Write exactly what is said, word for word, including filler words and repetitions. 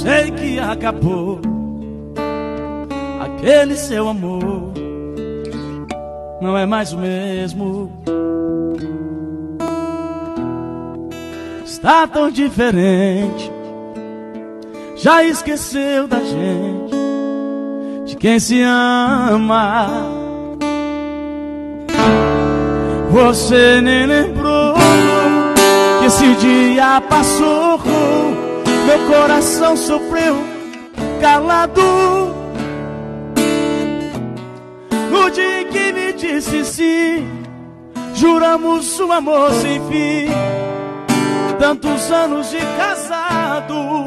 sei que acabou aquele seu amor, não é mais o mesmo. Está tão diferente, já esqueceu da gente, de quem se ama. Você nem lembrou que esse dia passou, meu coração sofreu calado. No dia em que me disse sim, juramos um amor sem fim, tantos anos de casado.